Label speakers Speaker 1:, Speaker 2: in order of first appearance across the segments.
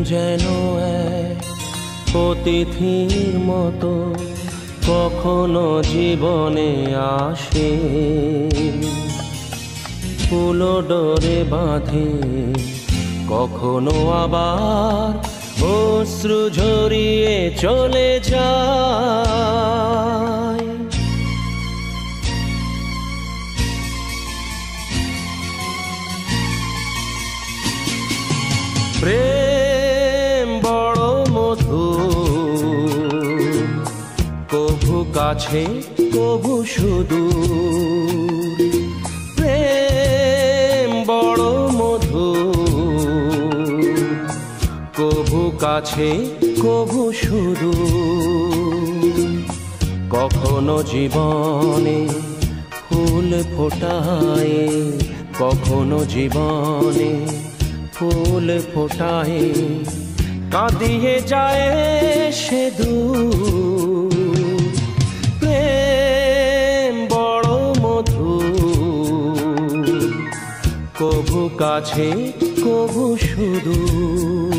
Speaker 1: যেন এক অতিথির মতো কখনো জীবনে আসে, ফুলো ডোরে বাঁধে, কখনো আবার অশ্রু ঝরিয়ে চলে যায়। প্রেম বড় মধুর, কভু কাছে কভু সুদূর। প্রেম বড় মধুর, কভু কাছে কভু সুদূর। কখনো জীবনে ফুল ফোটায়, কখনো জীবনে ফুল ফোটায়, কাঁদিয়ে যায় সে দূর। প্রেম বড় মধুর, কভু কাছে কভু সুদূর।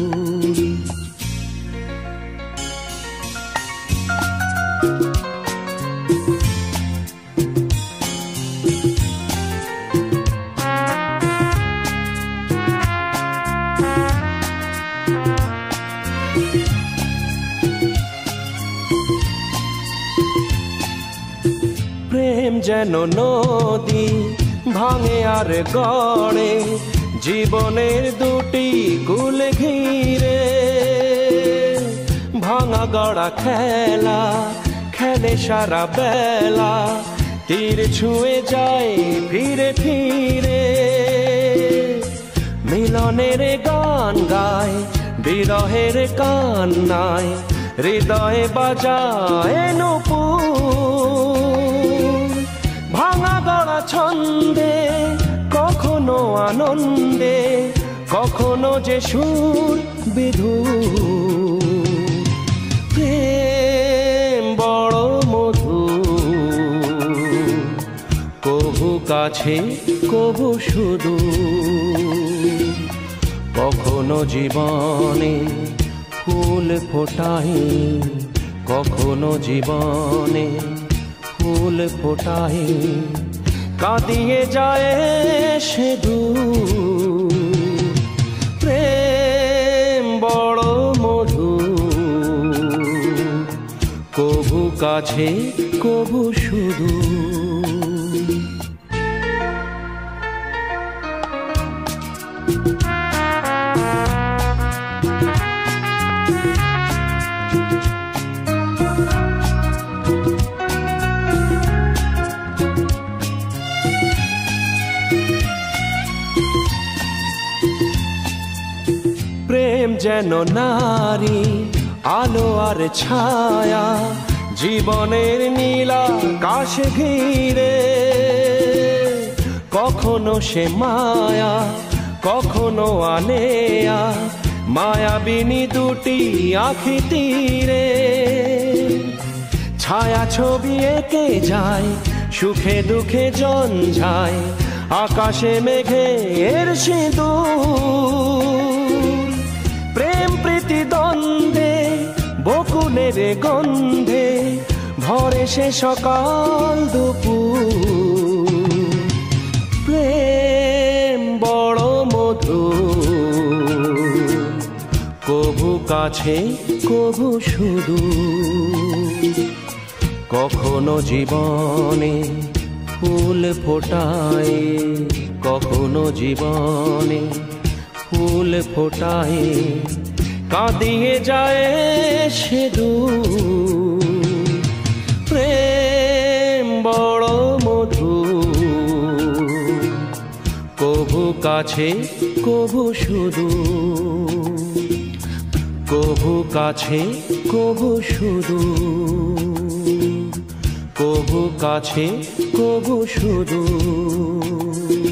Speaker 1: প্রেম যেন নদী ভাঙে আর গড়ে, জীবনের দুটি কূল ঘিরে। ভাঙা গড়া খেলা খেলে সারা বেলা, তীর ছুঁয়ে যায় ফিরে ফিরে। মিলনের গান গায়, বিরহের কান্নায়, হৃদয়ে বাজায় নূপুর। ভাঙা গড়া ছন্দে, কখনো আনন্দে, কখনো যে সুর বিধুর। প্রেম বড় মধুর, কভু কাছে কভু সুদূর। কখনো জীবনে ফুল ফোটায়, কখনো জীবনে ফুল ফোটায়, কাঁদিয়ে যায় সে দূর। প্রেম বড় মধুর, কভু কাছে কভু সুদূর। প্রেম যেন নারী আলো আর ছায়া, জীবনের নীলা আকাশ ঘিরে। কখনো সে মায়া, কখনো আনেয়া, মায়াবিনী দুটি আঁখি তীরে। ছায়া ছবি এঁকে যায়, সুখে দুঃখে জঞ্জায়, আকাশে মেঘের সিঁদুর। প্রেম প্রীতি দ্বন্দ্বে, বকুলের গন্ধে, ভরে সে সকাল দুপুর। প্রেম বড় মধুর, কভু কাছে কভু সুদূর। কখনো জীবনে ফুল ফোটায়, কখনো জীবনে ফুল ফোটায়, কাঁদিয়ে যায় সে দূর। প্রেম বড় মধুর, কভু কাছে কভু সুদূর। কভু কাছে কভু সুদূর, কভু কাছে কভু সুদূর।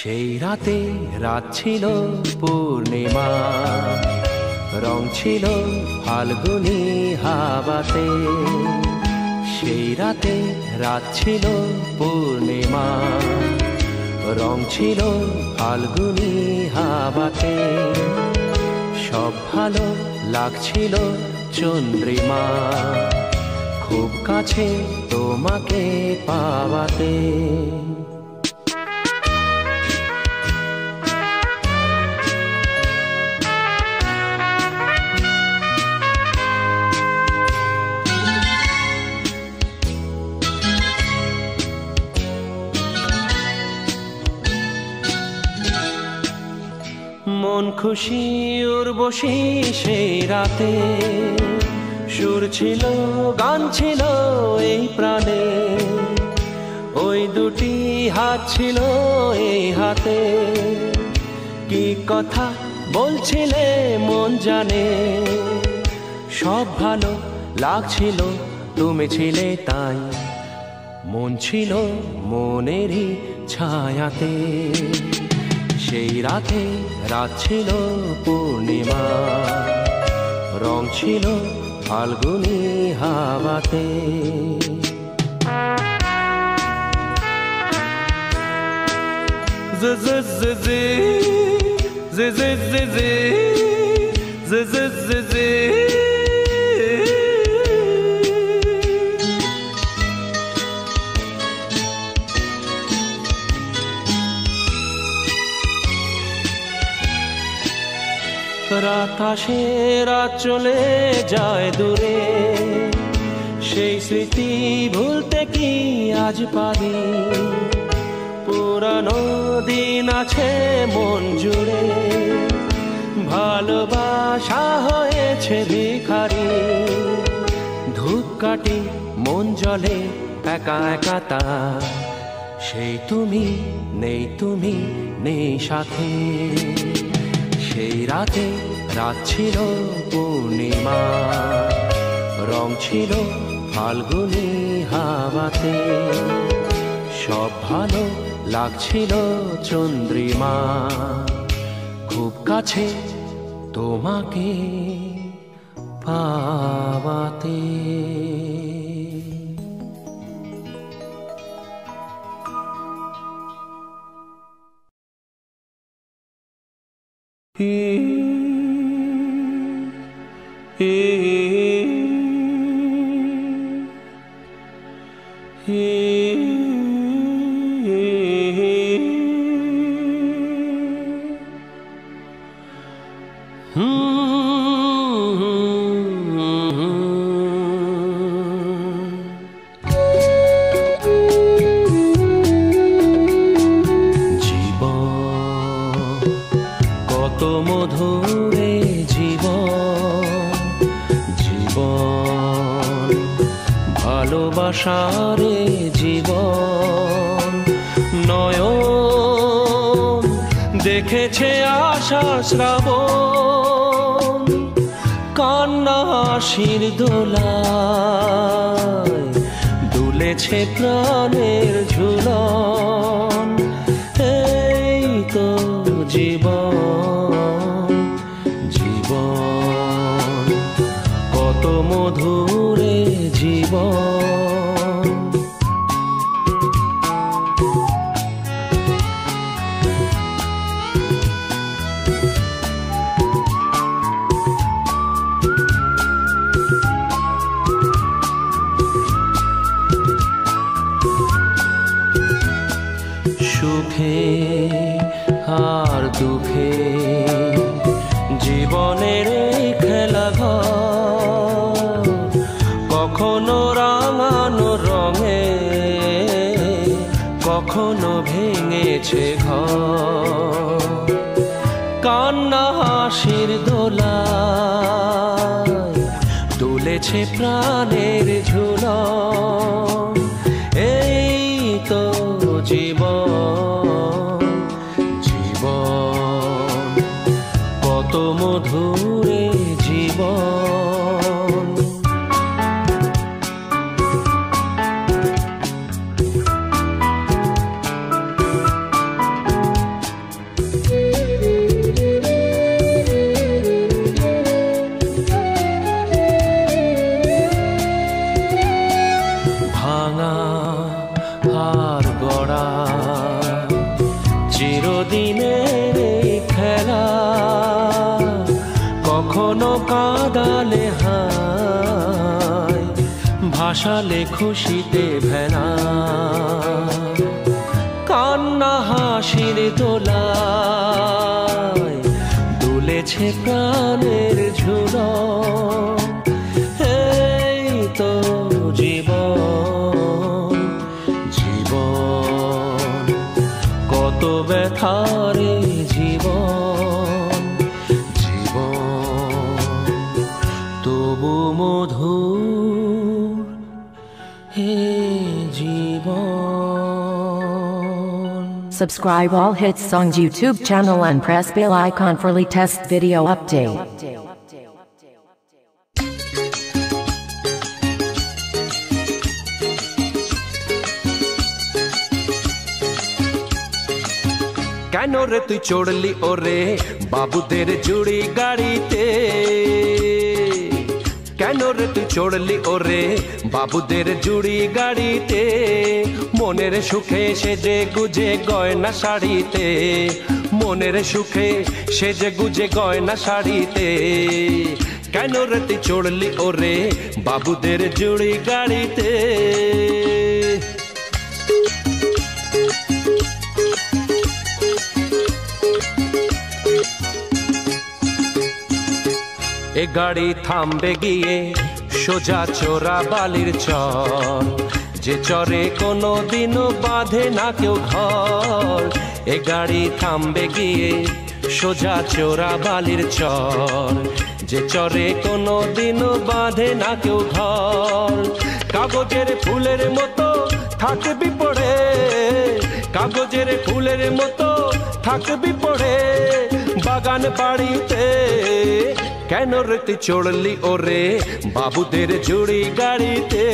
Speaker 1: সেই রাতে রাত ছিল পূর্ণিমা, রং ছিল ফাল্গুনী হাওয়াতে। সেই রাতে রাত ছিল পূর্ণিমা, রং ছিল ফাল্গুনী হাওয়াতে। সব ভালো লাগছিল চন্দ্রিমা, খুব কাছে তোমাকে পাওয়াতে। মন খুশি উর্বশী সেই রাতে, সুর ছিল গান ছিল এই প্রাণে। ওই দুটি হাত ছিল এই হাতে, কি কথা বলছিলে মন জানে। সব ভালো লাগছিল তুমি ছিলে তাই, মন ছিল মনেরই ছায়াতে। সেই রাতে রাত ছিল পূর্ণিমা, রং ছিল ফাল্গুনী হাওয়াতে। রাত আসে রাত চলে যায় দূরে, সেই স্মৃতি ভুলতে কি আজ পারি। পুরানো দিন আছে মন জুড়ে, ভালোবাসা হয়েছে ভিখারি। ধূপকাঠি মন জ্বলে একা একা তার, সেই তুমি নেই সাথে। সেই রাতে রাত ছিল পূর্ণিমা, রং ছিল ফাল্গুনী হাওয়াতে। সব ভালো লাগছিল চন্দ্রিমা, খুব কাছে তোমাকে পাওয়াতে। মধুরে জীবন, জীবন ভালোবাসারে জীবন। নয়ন দেখেছে আশার শ্রাবণ, কান্না হাসির দোলায় দুলেছে প্রাণের ঝুলন। এই তো জীবন, জীবন কত মধুরে জীবন। সুখে আর দুঃখে জীবনের খেলাঘর, কখনো রাঙানো রঙে কখনো ভেঙেছে ঘর। কান্না হাসির দোলায় দুলেছে প্রাণের ঝুলন। এই তো জীবন, জীবন কত মধুরে জীবন। কখনো কাঁদালে হায়, ভাসালে খুশিতে ভেলা, কান্না হাসির দোলায় দুলেছে প্রাণের ঝুলন। এই তো জীবন, জীবন কত ব্যথারে জীবন, জীবন তবু মধুর হে জীবন।
Speaker 2: Subscribe All Hits Songs YouTube channel and press bell icon for latest video update.
Speaker 1: কেন রে তুই চড়লি ওরে বাবুদের জুড়ি গাড়িতে, কেন রে তুই চড়লি ওরে বাবুদের জুড়ি গাড়িতে, মনের সুখে সেজে গুজে গয়না শাড়িতে, মনের সুখে সেজে গুজে গয়না শাড়িতে, কেন রে তুই চড়লি ওরে বাবুদের জুড়ি গাড়িতে। এ গাড়ি থামবে গিয়ে সোজা চোরা বালির চর, যে চরে কোনো দিনও বাঁধে না কেউ ঘর। এ গাড়ি থামবে গিয়ে সোজা চোরা বালির চর, যে চরে কোনো দিনও বাঁধে না কেউ ঘর। কাগজের ফুলের মতো থাকবি পড়ে, কাগজের ফুলের মতো থাকবি পড়ে বাগান বাড়িতে, কেন রে তুই চড়লি ওরে বাবুদের জুড়ি গাড়িতে।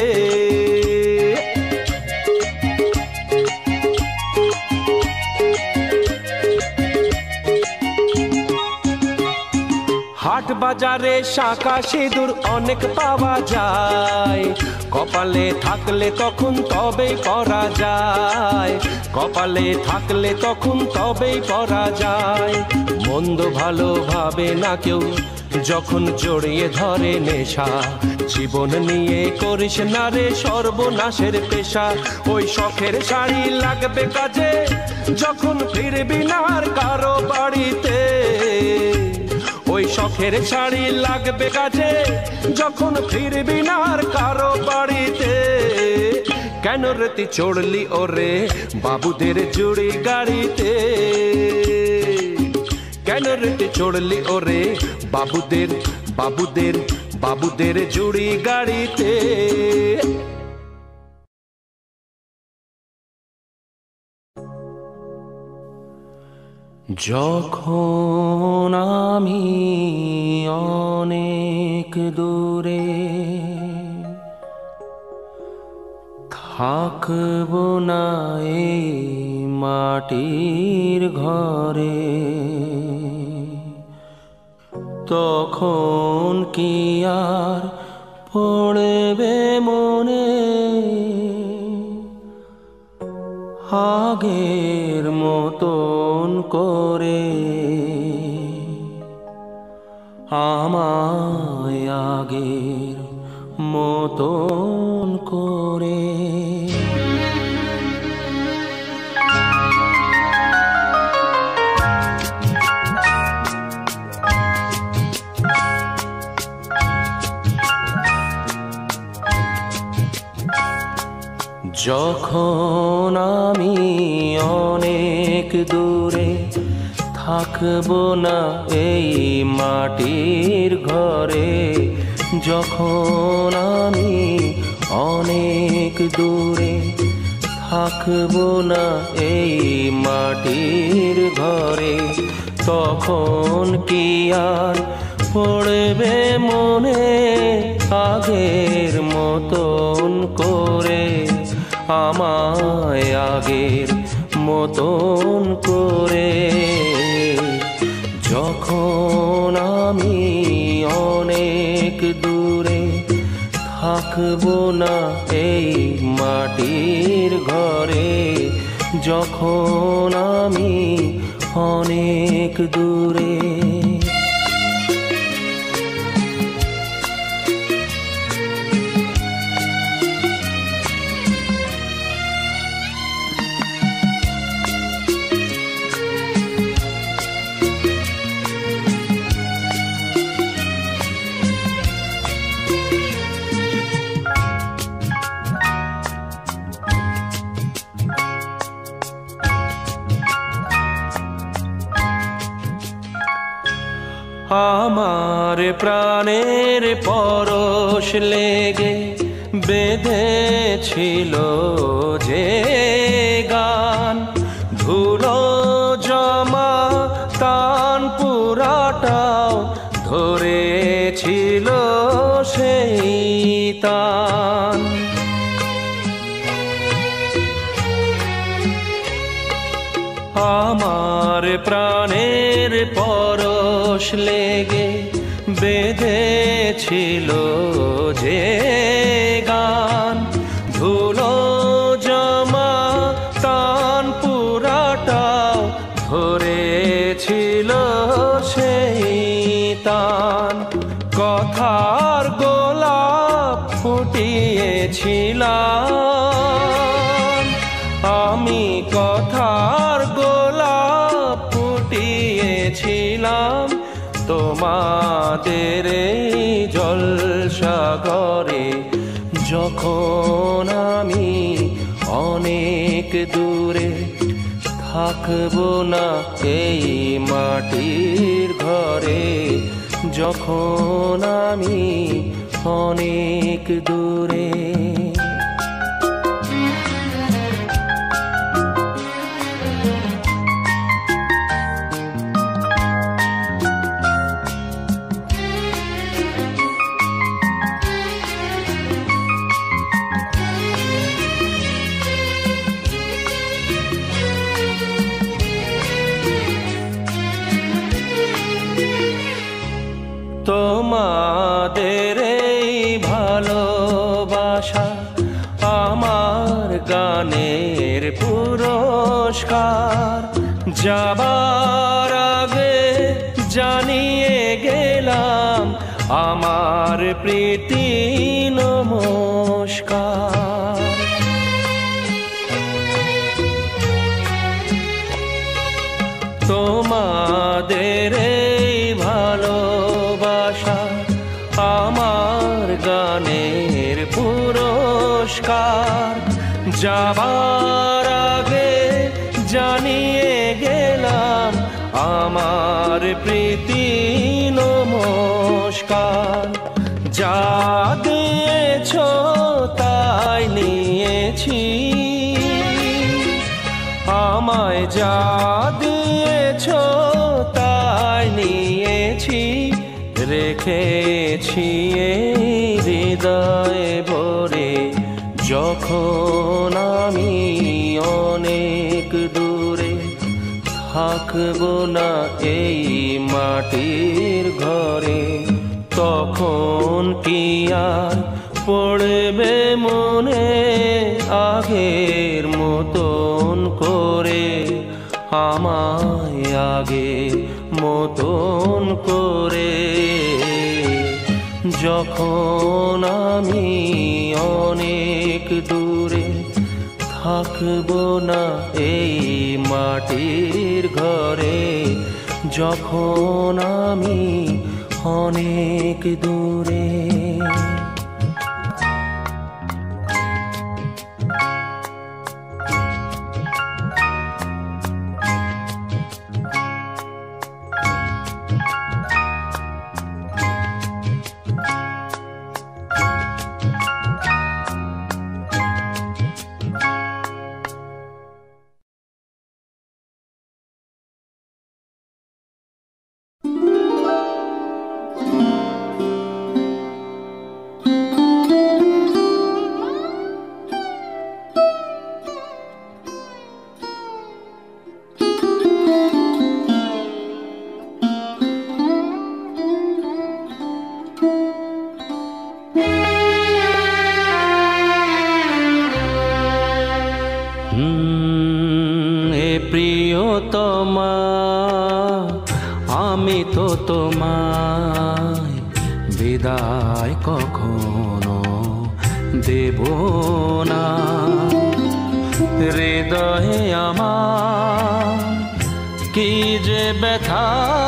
Speaker 1: হাট বাজারে শাঁখা সিঁদুর অনেক পাওয়া যায়, কপালে থাকলে তখন তবেই পরা যায়, কপালে থাকলে তখন তবেই পরা যায়। মন্দ ভালো ভাবে না কেউ যখন জড়িয়ে ধরে নেশা, জীবন নিয়ে করিস না রে সর্বনাশের পেশা। ওই শখের শাড়ি লাগবে কাজে যখন ফিরবি না আর কারো বাড়িতে, ওই শখের শাড়ি লাগবে কাজে যখন ফিরবি না আর কারো বাড়িতে, কেন রে তুই চড়লি ওরে বাবুদের জুড়ি গাড়িতে, কেন রে তুই চড়লি ওরে বাবুদের বাবুদের বাবুদের জুড়ি গাড়িতে। যখন আমি অনেক দূরে থাকব না এই মাটির ঘরে, তখন কি আর পড়বে মনে আগের মতন করে, আমায় আগের মতন করে। যখন আমি অনেক দূরে থাকব না এই মাটির ঘরে, যখন আমি অনেক দূরে থাকব না এই মাটির ঘরে, তখন কি আর পড়বে মনে আগের মতন করে, আমায় আগের মতন করে। যখন আমি অনেক দূরে থাকব না এই মাটির ঘরে, যখন আমি অনেক দূরে। আমার প্রাণের পরশ লেগে বেঁধেছিল যে গান, ধুলো জমা তান পুরাটাও ধরেছিল সেই তান। আমার প্রাণের পরশ লেগে বেঁধেছিল যে গান, ধুলো জমা তান পুরাটাও ধরেছিল সেই তান। কথার গোলাপ ফুটিয়েছিলাম আমি, কথার গোলাপ ফুটিয়েছিলাম তোমাদের এই জলসাগরে। যখন আমি অনেক দূরে থাকবো না এই মাটির ঘরে, যখন আমি অনেক দূরে। তোমাদের এই ভালোবাসা আমার গানের পুরস্কার। যাবার আগে জানিয়ে গেলাম আমার প্রীতি নমস্কার। তোমাদের এই ভালোবাসা আমার গানের পুরস্কার। যাবার আগে জানিয়ে গেলাম আমার প্রীতি নমস্কার। যা দিয়েছ তাই নিয়েছি, আমায় যা দিয়েছ তাই নিয়েছি, রেখেছি এই হৃদয়ে ভরে। যখন আমি অনেক দূরে থাকবো না এই মাটির ঘরে, তখন কি আর পড়বে মনে আগের মতন করে, আমায় আগের মতন করে। যখন আমি অনেক দূরে থাকবো না এই মাটির ঘরে, যখন আমি অনেক দূরে। প্রিয়তমা আমি তো তোমায় বিদায় কখনো দেব না। হৃদয়ে আমার কি যে ব্যথা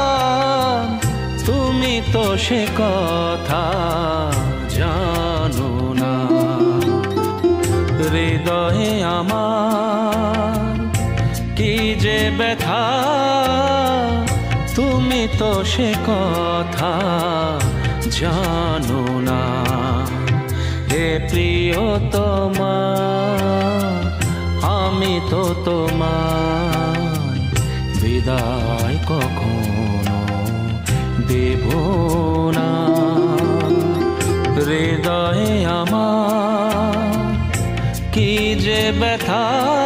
Speaker 1: তুমি তো সে কথা জানো না। হৃদয়ে আমার কি যে ব্যথা তুমি তো সে কথা জানো না। হে প্রিয়তমা, আমি তো তোমায় বিদায় কখনো দেব না। হৃদয়ে আমার কি যে ব্যথা,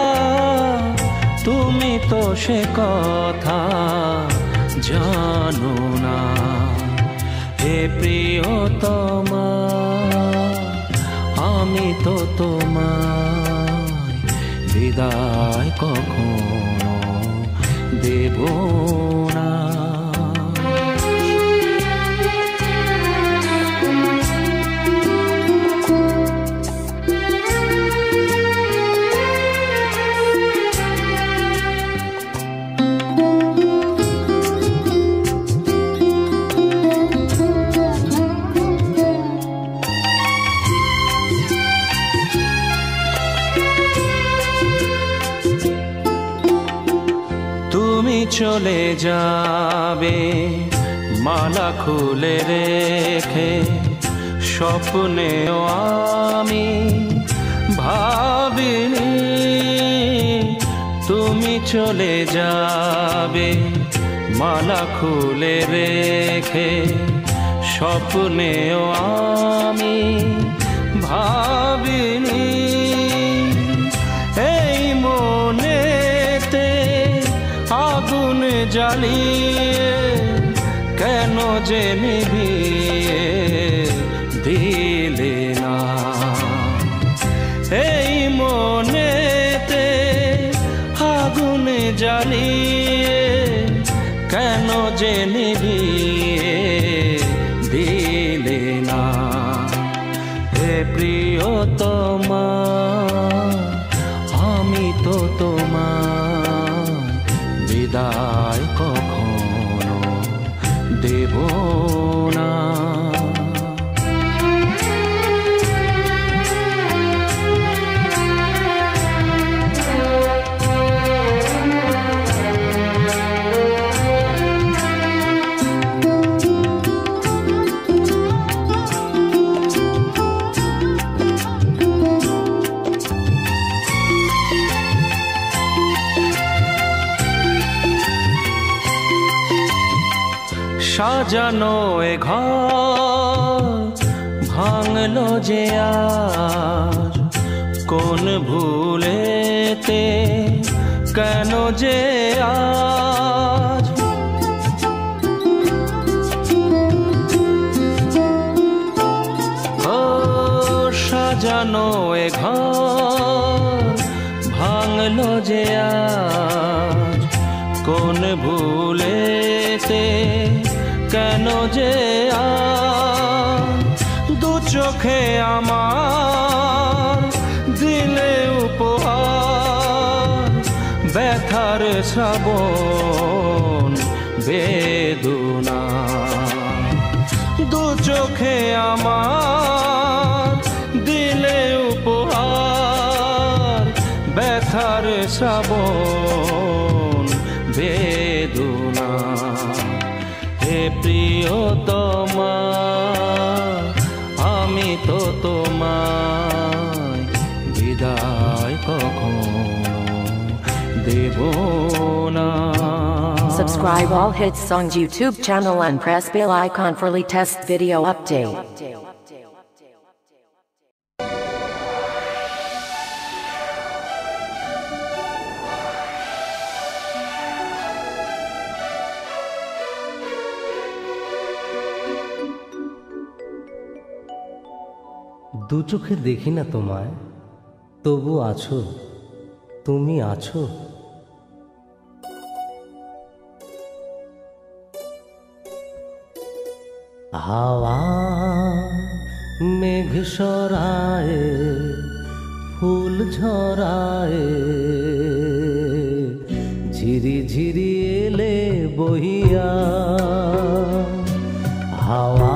Speaker 1: তুমি তো সে কথা জানো না। হে প্রিয়তমা, আমি তো তোমায় বিদায় কখনো দেব না। তুমি চলে যাবে মালা খুলে রেখে, স্বপ্নেও আমি ভাবিনি তুমি চলে যাবে মালা খুলে রেখে, স্বপ্নেও আমি ভাবিনি। এই মনেতে আগুন জ্বালিয়ে কেন যে নিভিয়ে দিলে না। এই মনেতে আগুন জ্বালিয়ে কেন যে নিভিয়ে দিলে না। হে প্রিয়তমা, আমি তো তোমায় বিদায় কখনো দেব না। সাজানো এ ঘর ভাঙলো যে আজ, কোন ভুলেতে কেন যে আজ। ও সাজানো এ ঘর ভাঙলো যে আজ, কোন ভুলেতে কেন যে দু চোখে আমার দিলে উপহার, ব্যথার শ্রাবণ বেদনা। দু চোখে আমার দিলে উপহার, ব্যথার শ্রাবণ বেদনা। হে প্রিয়তমা, আমি তো তোমায় বিদায় কখনো দেব না।
Speaker 2: Subscribe All Hits Songs YouTube channel and press bell icon for latest video update.
Speaker 3: দু চোখে দেখি না তোমায়, তবু আছো, তুমি আছো। হাওয়া মেঘ সরায়, ফুল ঝরায়, ঝিরি ঝিরি এলে বহিয়া। হাওয়া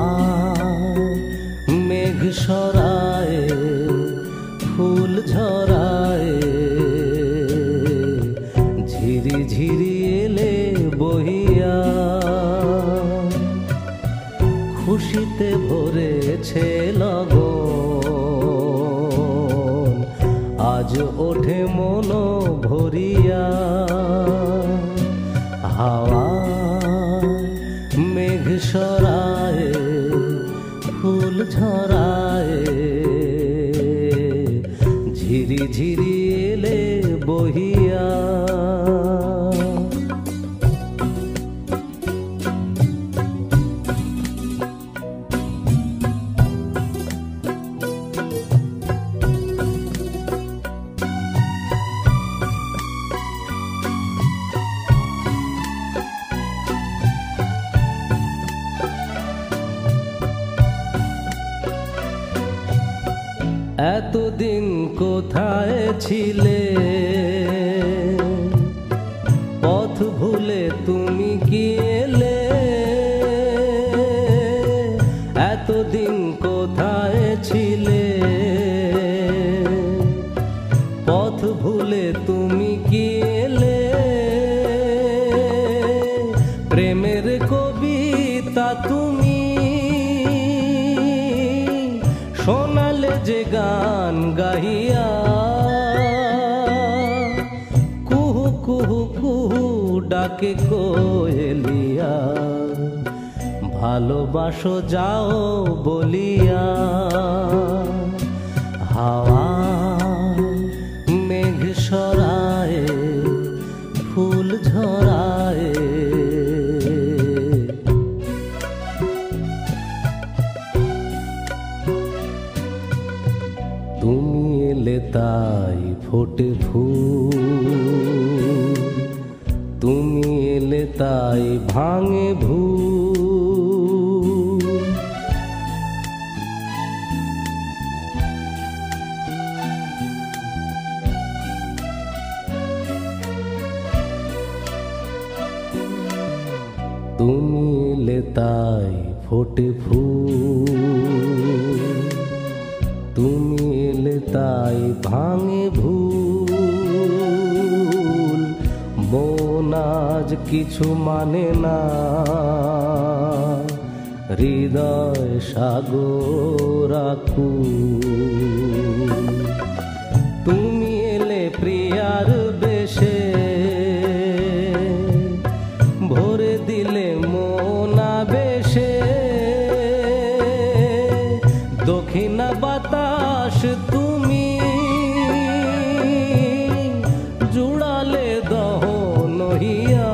Speaker 3: মেঘ সরায়, ফুল ঝরায়, ঝিরি ঝিরি এলে বহিয়া খুশিতে ভরেছে লগন আজ ওঠে মন ভরিয়া হাওয়া মেঘ সরায় ফুল ঝরায় ঝিরি ঝিরি এলে বহিয়া এতদিন কোথায় ছিলে পথ ভুলে তুমি কি এলে এতদিন কোথায় ছিলে পথ ভুলে তুমি কি এলে প্রেমের কবিতা তুমি শোনালে যে গান গাহিয়া কুহু কুহু কুহু ডাকে কোয়েলিয়া ভালোবাসো যাও বলিয়া হাওয়া মেঘ সরায় ফুল ঝরায় তুমি এলে তাই ফোটে ফুল তুমি এলে তাই ভাঙে ভুল তুমি এলে তাই ফোটে ফুল তুমি এলে তাই ভাঙে ভুল মন আজ কিছু মানে না হৃদয় সাগর আকুল তুমি এলে প্রিয়ার বেশে ভরে দিলে মন আবেশে দক্ষিণা বাতাস তুমি জুড়ালে দহন হইয়া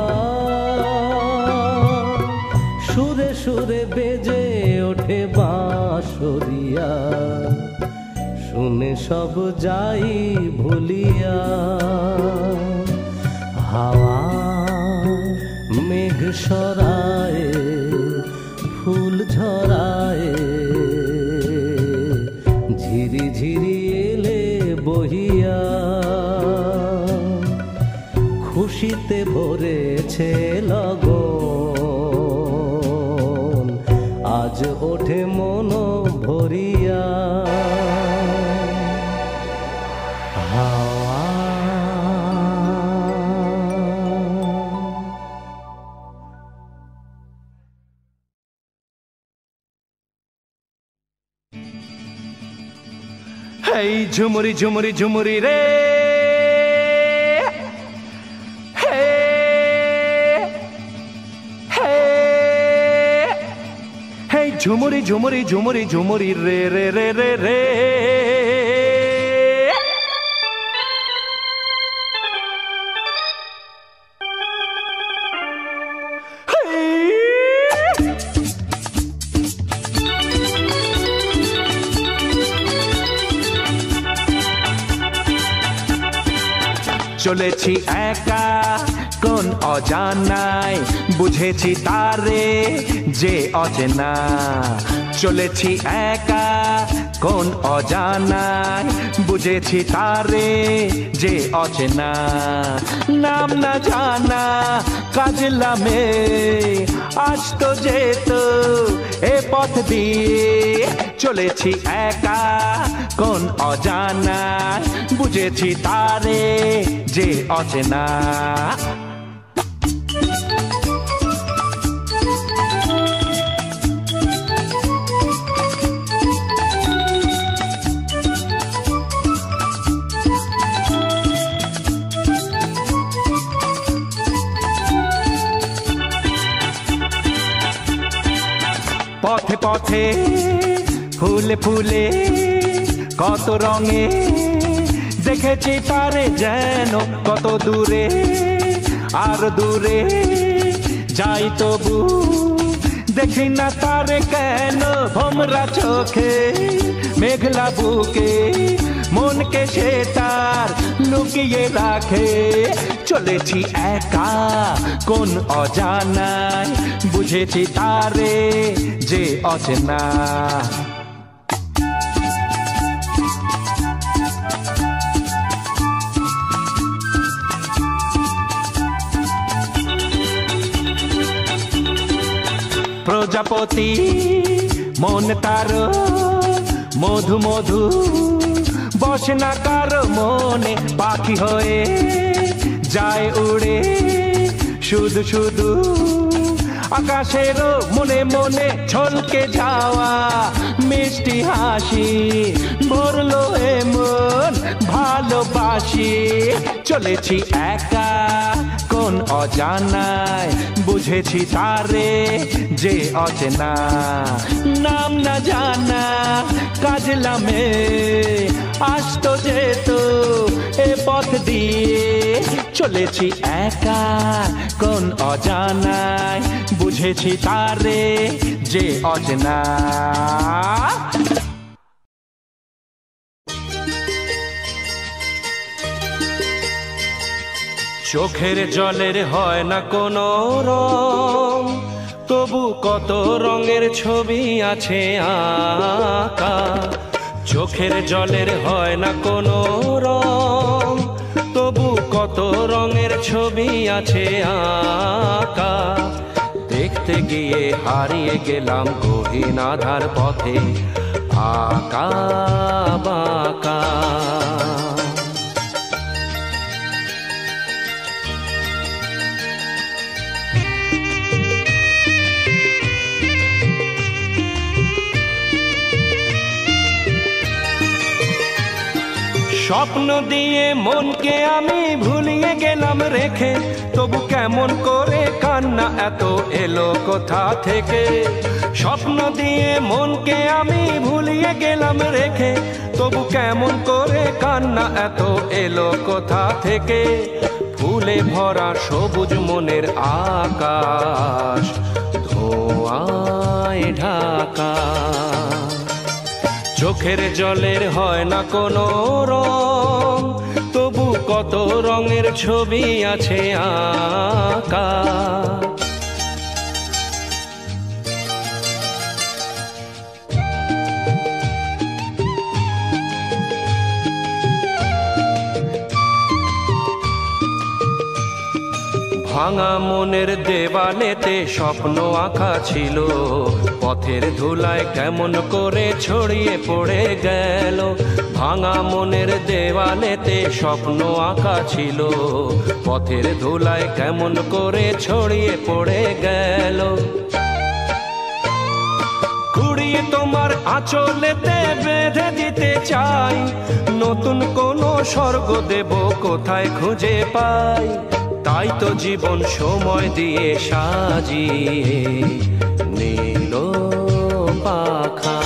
Speaker 3: সুরে সুরে বেজে ওঠে বাঁশরিয়া শুনে সব যাই ভুলিয়া হাওয়া মেঘ সরায় ফুল ঝরায় ঝিরি ঝিরি এলে বহিয়া খুশিতে ভরেছে লগন আজ ওঠে মন ভরিয়া হাওয়া
Speaker 1: এই ঝুমুরি ঝুমুরি ঝুমুরি রে হে হে হে ঝুমুরি ঝুমুরি ঝুমুরি ঝুমুরি রে রে রে রে রে চলেছি একা কোন অজানায় বুঝেছি তারে যে অচেনা চলেছি একা কোন অজানায় বুঝেছি তারে যে অচেনা নাম না জানা কাজলামে আসতো যেত এ পথ দিয়ে চলেছি একা কোন অজানায় বুঝেছি তারে যে অচেনা পথে পথে ফুলে ফুলে কত রঙে দেখেছি তারে যেন কত দূরে আর দূরে যাই তবু দেখি না তারে কেন ভোমরা চোখে মেঘলা বুকে মনকে সে তার লুকিয়ে রাখে চলেছি একা কোন অজানায় বুঝেছি তারে যে অচেনা প্রজাপতি মন তার মধু মধু বসে না কারো মনে পাখি হয়ে যায় উড়ে শুধু শুধু আকাশের মনে মনে ছলকে যাওয়া মিষ্টি হাসি ভরলো এমন ভালোবাসি চলেছি একা কোন অজানায় বুঝেছি তারে যে অচেনা নাম না জানা কাজলামে আসতো যেত এ পথ দিয়ে চলেছি একা কোন অজানায় বুঝেছি তারে যে অচেনা চোখের জলের হয় না কোনো রং তবু কত রঙের ছবি আছে আঁকা চোখের জলের হয় না কোনো রং তবু কত রঙের ছবি আছে আঁকা দেখতে গিয়ে হারিয়ে গেলাম গহীন আধার পথে আঁকা বাঁকা স্বপ্ন দিয়ে মনকে আমি ভুলিয়ে গেলাম রেখে তবু কেমন করে কান্না এত এলো কোথা থেকে স্বপ্ন দিয়ে মনকে আমি ভুলিয়ে গেলাম রেখে তবু কেমন করে কান্না এত এলো কোথা থেকে ফুলে ভরা সবুজ মনের আকাশ ধোঁয়ায় ঢাকা চোখের জলের হয় না কোনো রং তবু কত রঙের ছবি আছে আঁকা ভাঙা মনের দেওয়ালেতে স্বপ্ন আঁকা ছিল পথের ধুলায় কেমন করে ছড়িয়ে পড়ে গেল ভাঙা মনের দেওয়ালেতে স্বপ্ন আঁকা ছিল পথের ধুলায় কেমন করে ছড়িয়ে পড়ে গেল কুড়িয়ে তোমার আঁচলেতে বেঁধে দিতে চাই নতুন কোনো স্বর্গ দেব কোথায় খুঁজে পাই তাই তো জীবন সময় দিয়ে সাজিয়ে নীল পাখা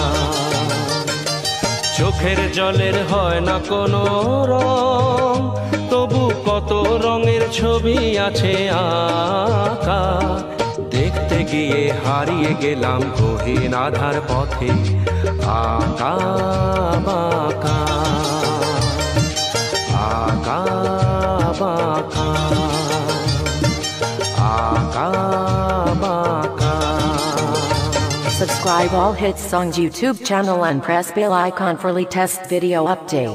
Speaker 1: চোখের জলের হয় না কোনো রং তবু কত রঙের ছবি আছে আঁকা দেখতে গিয়ে হারিয়ে গেলাম গহীন আধার পথে আঁকা বাঁকা আঁকা বাঁকা
Speaker 2: Subscribe All Hits Songs YouTube channel and press bell icon for latest video update.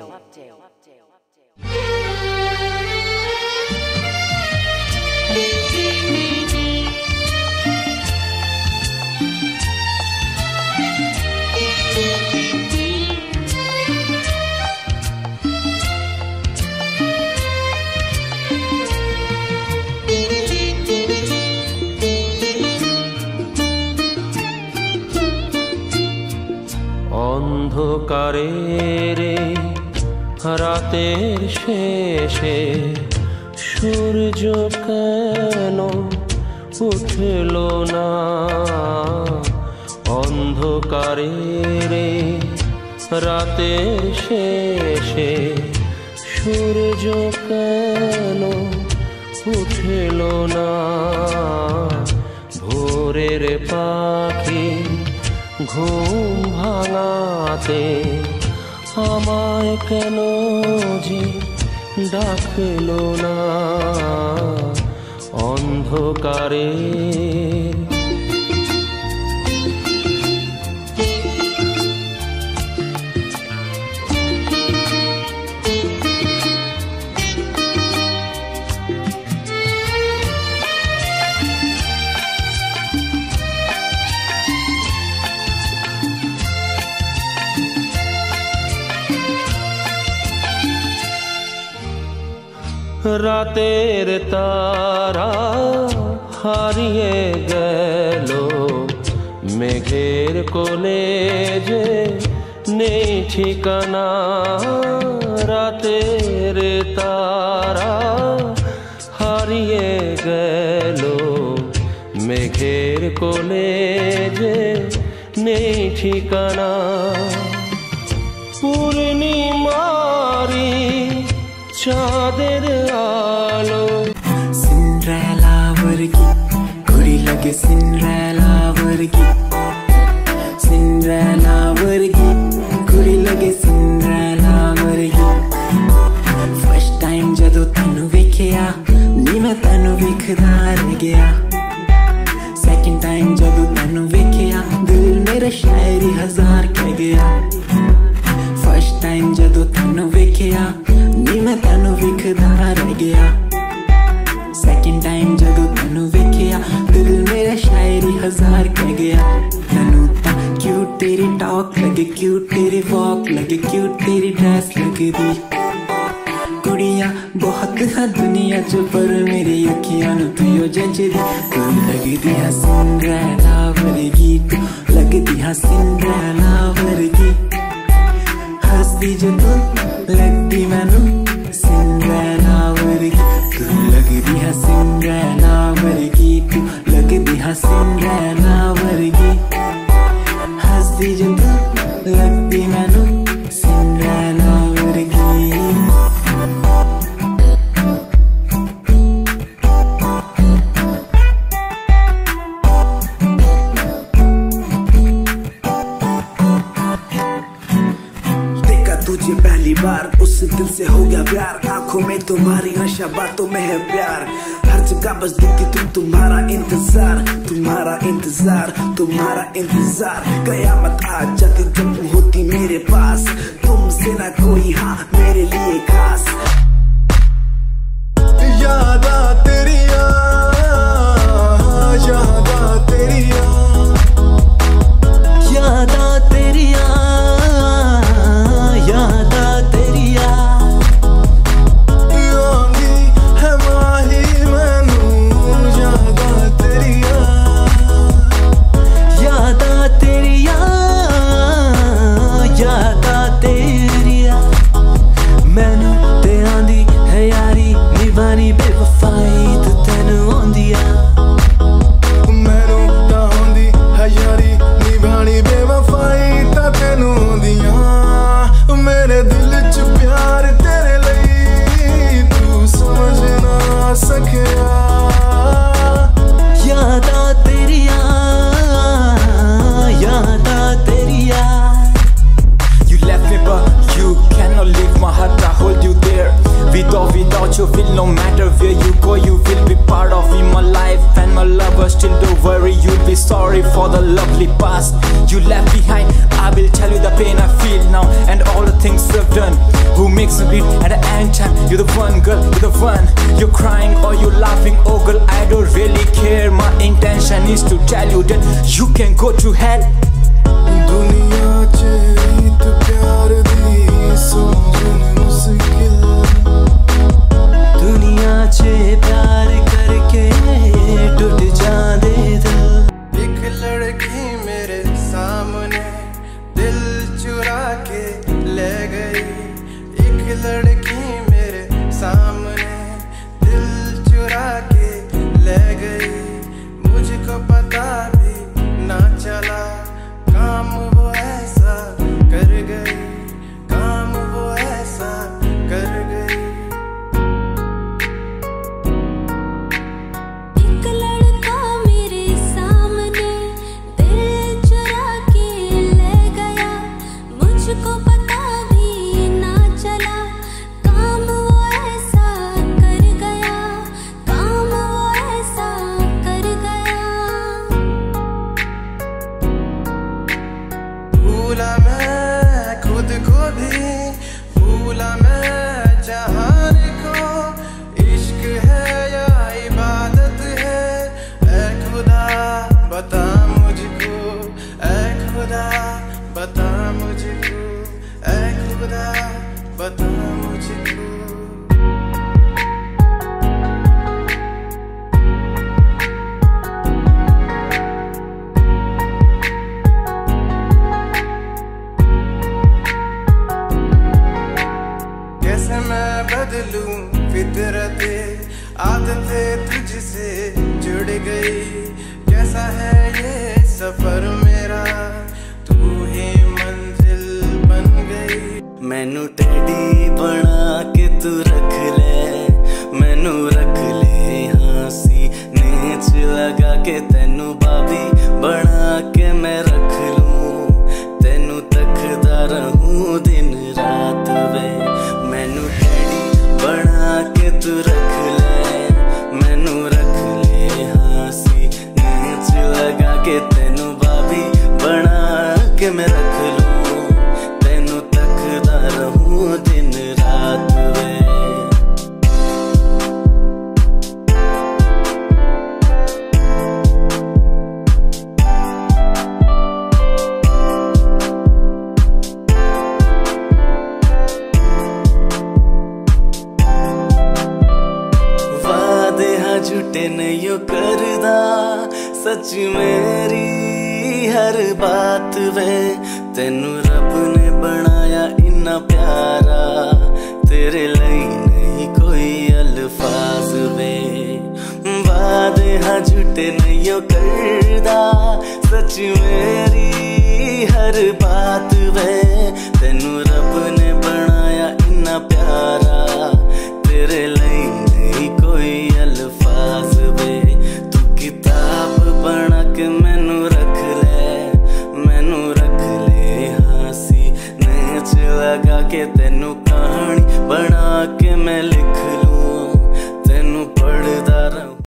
Speaker 1: অন্ধকারের রাতের শেষে সূর্য কেন উঠল না অন্ধকারে রাতের শেষে সূর্য কেন উঠল না? ভোরের পাখি ঘুম ভাঙাতে আমায় কেন যে ডাকলো না? অন্ধকারে রাতের তারা হারিয়ে গেল, মেঘের কোলে যে নেই ঠিকানা। রাতের তারা হারিয়ে গেল, মেঘের কোলে যে নেই ঠিকানা। পূর্ণিমারি চাঁদের আলো
Speaker 4: सिंड्रेला वर्गी कुड़ी लगे, सिंड्रेला वर्गी, सिंड्रेला वर्गी कुड़ी लगे, सिंड्रेला वर्गी। फर्स्ट टाइम जदों तैनू वेखिया नी मैं तैनू वेखदा रह गया। सेकंड टाइम जदों तैनू वेखिया दिल मेरा शायरी हजार कह गया। फर्स्ट टाइम जदों तैनू वेखिया नी मैं तैनू वेखदा रह गया। सेकंड टाइम जदों तैनू वेखिया दिल मेरा शायरी हजार कह गया। तैनू तां क्यूट तेरी टॉक लगे, क्यूट तेरी वॉक लगे, क्यूट तेरी ड्रेस लगदी। कुड़ियां बहुत है दुनिया च पर मेरी अखियां नूं तू जचदी। तू लगदी है सिंड्रेला वर्गी, तू लगदी है सिंड्रेला वर्गी। हंसदी जो तू लगदी मैनू सिंड्रेला वर्गी। तू लगदी है सिंड्रेला वर्गी, तू लगदी है सिंड्रेला वर्गी। हंसदी जो तू लगदी मैनू सिंड्रेला वर्गी।
Speaker 5: तुझे पहली बार उस दिल से हो गया प्यार। आंखों में तुम्हारी नशा, बातों में है प्यार। हर जगह बस दिखती तुम, तुम्हारा इंतजार, तुम्हारा इंतजार, तुम्हारा इंतजार। कयामत आ जाती जब तुम होती मेरे पास, तुमसे ना कोई हाँ मेरे लिए खास। यादा तेरिया, यादा तेरिया,
Speaker 4: यादा तेरिया, यादा तेरिया।
Speaker 5: योंगी है माही मैनू यादा तेरिया,
Speaker 4: यादा तेरिया, यादा तेरिया। मैनू ते आंदी है यारी निभानी बेवफाई, तू तैनू आंदिया।
Speaker 5: मैनू तां आंदी है यारी निभानी बेवफाई, तां तैनू आंदियां। मेरे दिल च प्यार तेरे लिए तू समझ ना सकिया।
Speaker 4: यादा तेरिया, यादा तेरिया।
Speaker 6: You left me but you cannot leave my heart, I hold you there. Without you feel no matter where you go, you will be part of me, my life and my lover. Still don't worry, you'll be sorry for the lovely past you left behind. I will tell you the pain I feel now and all the things I've done. Who makes me bleed at the end time? You're the one girl, you're the one. You're crying or you're laughing, oh girl I don't really care. My intention is to tell you that you can go to hell.
Speaker 5: दुनिया च रीत प्यार दी समझन मुश्किल।
Speaker 4: दुनिया च प्यार करके टूट जांदे दिल।
Speaker 5: एक लड़की मेरे सामने दिल चुरा के ले गई। एक लड़की मेरे सामने दिल चुरा के ले गई। मुझको पता भी ना चला
Speaker 7: गई। कैसा है ये सफर मेरा, तू ही मंजिल बन गई।
Speaker 8: मैनू टेडी बना के तू रख ले, मैनू रख ले हाँसी नेच लगा के, तेनू बाबी बना के मैं रख लूं, तेनू तकदा रहूं दिन रात वे। मैनू टेडी बना के तू रख ले, मैनू रख ले हाँसी नेच लगा के, तेनू बाबी बना के मैं रख लूं, तेनू तकदा रहूं दिन रात वे। झूठे नहीं करदा सच मेरी हर बात वे। तेनू रब ने बनाया इन्ना प्यारा, तेरे लिए नहीं कोई अल्फाज वे। वादे हाँ झूठे नहीं करदा सच मेरी हर बात वे।